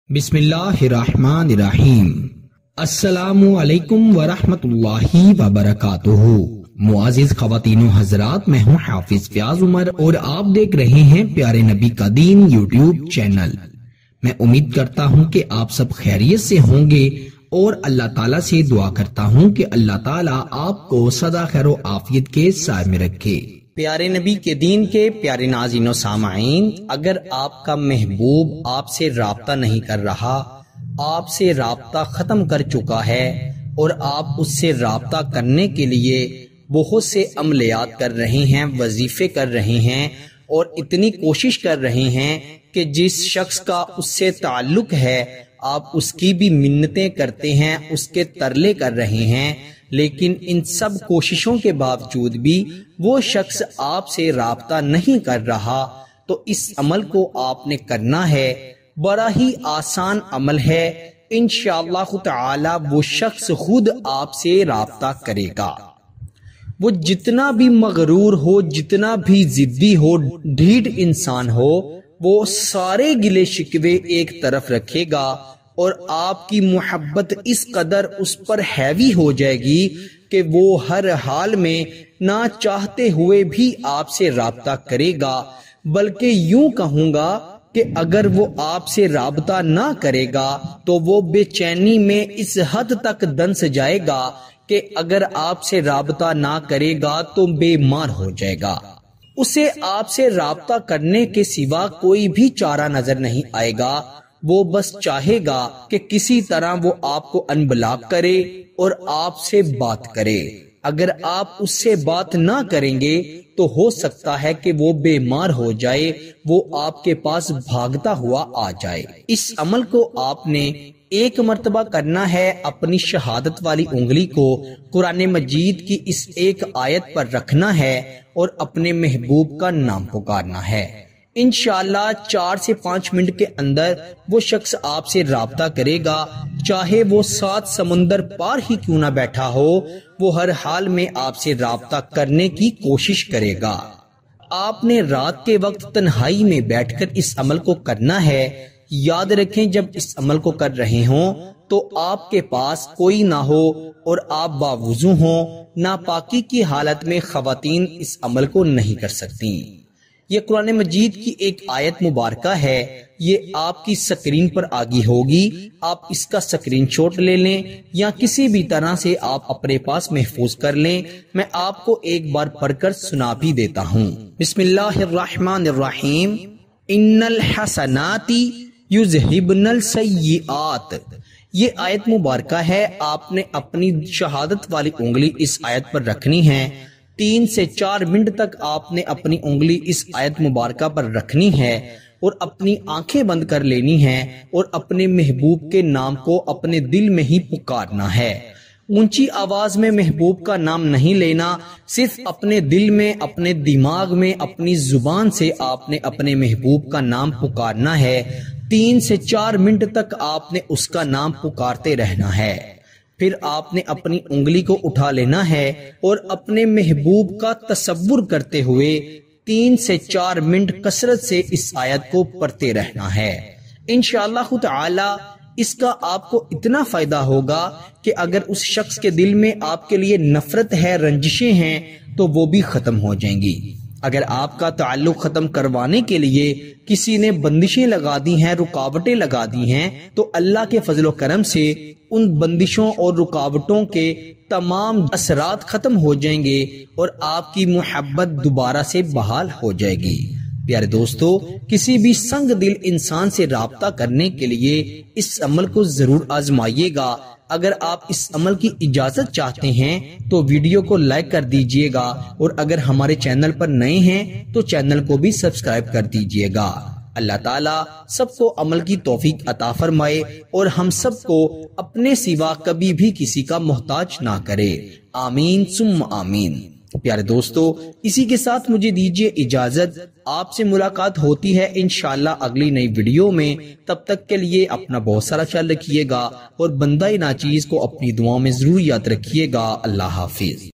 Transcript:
بسم اللہ الرحمن الرحیم۔ السلام علیکم ورحمۃ اللہ وبرکاتہ۔ معزز خواتین و حضرات، میں ہوں حافظ فیاض عمر اور آپ دیکھ رہے ہیں پیارے نبی کا دین یوٹیوب چینل۔ میں امید کرتا ہوں کہ آپ سب خیریت سے ہوں گے اور اللہ تعالیٰ سے دعا کرتا ہوں کہ اللہ تعالیٰ آپ کو سدا خیر و عافیت کے سائے میں رکھے۔ پیارے نبی کے دین کے پیارے ناظرین و سامعین، اگر آپ کا محبوب آپ سے رابطہ نہیں کر رہا، آپ سے رابطہ ختم کر چکا ہے اور آپ اس سے رابطہ کرنے کے لیے بہت سے عملیات کر رہے ہیں، وظیفے کر رہے ہیں اور اتنی کوشش کر رہے ہیں کہ جس شخص کا اس سے تعلق ہے آپ اس کی بھی منتیں کرتے ہیں، اس کے ترلے کر رہے ہیں، لیکن ان سب کوششوں کے باوجود بھی وہ شخص آپ سے رابطہ نہیں کر رہا، تو اس عمل کو آپ نے کرنا ہے۔ بڑا ہی آسان عمل ہے، انشاءاللہ تعالی وہ شخص خود آپ سے رابطہ کرے گا۔ وہ جتنا بھی مغرور ہو، جتنا بھی ضدی ہو، ڈھیٹ انسان ہو، وہ سارے گلے شکوے ایک طرف رکھے گا اور آپ کی محبت اس قدر اس پر ہیوی ہو جائے گی کہ وہ ہر حال میں نہ چاہتے ہوئے بھی آپ سے رابطہ کرے گا، بلکہ یوں کہوں گا کہ اگر وہ آپ سے رابطہ نہ کرے گا تو وہ بے چینی میں اس حد تک دنس جائے گا کہ اگر آپ سے رابطہ نہ کرے گا تو بیمار ہو جائے گا۔ اسے آپ سے رابطہ کرنے کے سوا کوئی بھی چارہ نظر نہیں آئے گا، وہ بس چاہے گا کہ کسی طرح وہ آپ کو انبلاک کرے اور آپ سے بات کرے۔ اگر آپ اس سے بات نہ کریں گے تو ہو سکتا ہے کہ وہ بیمار ہو جائے، وہ آپ کے پاس بھاگتا ہوا آ جائے۔ اس عمل کو آپ نے ایک مرتبہ کرنا ہے، اپنی شہادت والی انگلی کو قرآن مجید کی اس ایک آیت پر رکھنا ہے اور اپنے محبوب کا نام پکارنا ہے۔ انشاءاللہ 4 سے 5 منٹ کے اندر وہ شخص آپ سے رابطہ کرے گا، چاہے وہ 7 سمندر پار ہی کیوں نہ بیٹھا ہو، وہ ہر حال میں آپ سے رابطہ کرنے کی کوشش کرے گا۔ آپ نے رات کے وقت تنہائی میں بیٹھ کر اس عمل کو کرنا ہے۔ یاد رکھیں، جب اس عمل کو کر رہے ہوں تو آپ کے پاس کوئی نہ ہو اور آپ باوضو ہوں۔ ناپاکی کی حالت میں خواتین اس عمل کو نہیں کر سکتی۔ یہ قرآن مجید کی ایک آیت مبارکہ ہے، یہ آپ کی سکرین پر آگی ہوگی، آپ اس کا سکرین شاٹ لے لیں یا کسی بھی طرح سے آپ اپنے پاس محفوظ کر لیں۔ میں آپ کو ایک بار پڑھ کر سنا بھی دیتا ہوں۔ بسم اللہ الرحمن الرحیم۔ ان الحسنات یذہبن السیئات۔ یہ آیت مبارکہ ہے، آپ نے اپنی شہادت والی انگلی اس آیت پر رکھنی ہے۔ 3 سے 4 منٹ تک آپ نے اپنی انگلی اس آیت مبارکہ پر رکھنی ہے اور اپنی آنکھیں بند کر لینی ہیں اور اپنے محبوب کے نام کو اپنے دل میں ہی پکارنا ہے۔ اونچی آواز میں محبوب کا نام نہیں لینا، صرف اپنے دل میں، اپنے دماغ میں، اپنی زبان سے آپ نے اپنے محبوب کا نام پکارنا ہے۔ 3 سے 4 منٹ تک آپ نے اس کا نام پکارتے رہنا ہے۔ پھر آپ نے اپنی انگلی کو اٹھا لینا ہے اور اپنے محبوب کا تصور کرتے ہوئے 3 سے 4 منٹ کثرت سے اس آیت کو پڑھتے رہنا ہے۔ انشاءاللہ تعالی اس کا آپ کو اتنا فائدہ ہوگا کہ اگر اس شخص کے دل میں آپ کے لیے نفرت ہے، رنجشیں ہیں، تو وہ بھی ختم ہو جائیں گی۔ اگر آپ کا تعلق ختم کروانے کے لیے کسی نے بندشیں لگا دی ہیں، رکاوٹیں لگا دی ہیں، تو اللہ کے فضل و کرم سے ان بندشوں اور رکاوٹوں کے تمام اثرات ختم ہو جائیں گے اور آپ کی محبت دوبارہ سے بحال ہو جائے گی۔ پیارے دوستو، کسی بھی سنگ دل انسان سے رابطہ کرنے کے لیے اس عمل کو ضرور آزمائیے گا۔ اگر آپ اس عمل کی اجازت چاہتے ہیں تو ویڈیو کو لائک کر دیجئے گا اور اگر ہمارے چینل پر نئے ہیں تو چینل کو بھی سبسکرائب کر دیجئے گا۔ اللہ تعالیٰ سب کو عمل کی توفیق عطا فرمائے اور ہم سب کو اپنے سوا کبھی بھی کسی کا محتاج نہ کرے، آمین ثم آمین۔ پیارے دوستو، اسی کے ساتھ مجھے دیجیے اجازت، آپ سے ملاقات ہوتی ہے انشاءاللہ اگلی نئی ویڈیو میں۔ تب تک کے لیے اپنا بہت سارا خیال رکھیے گا اور بندہ ناچیز کو اپنی دعاؤں میں ضرور یاد رکھیے گا۔ اللہ حافظ۔